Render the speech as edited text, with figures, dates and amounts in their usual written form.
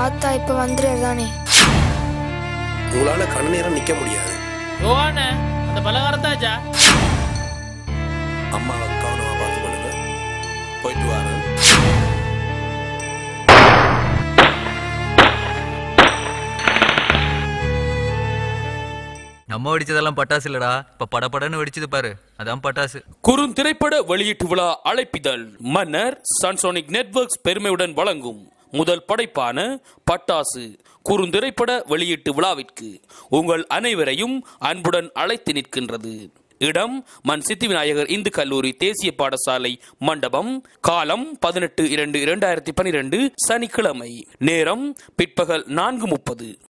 தாத்தா இப்ப வந்துடுறதானே? உங்களால கண்ண நேரம் நிக்க முடியாது. அந்த பலகாரத்தாச்சா அம்மாவை கவனமா பார்த்து பண்ணுங்க. போயிட்டு வாரு. நம்ம வெடிச்சதெல்லாம் பட்டாசு இல்லடா, இப்ப படப்படன்னு வெடிச்சது பாரு, அதான் பட்டாசு. குறுந்திரைப்பட வெளியீட்டு விழா அழைப்பிதழ் மன்னர் சன்சோனிக் நெட்வொர்க்ஸ் பெருமையுடன் வழங்கும் முதல் படைப்பான பட்டாசு குறுந்திரைப்பட வெளியீட்டு விழாவிற்கு உங்கள் அனைவரையும் அன்புடன் அழைத்து நிற்கின்றது. இடம் மன் சித்தி விநாயகர் இந்து கல்லூரி தேசிய பாடசாலை மண்டபம். காலம் 18/2/2012 சனிக்கிழமை. நேரம் பிற்பகல் 4:30.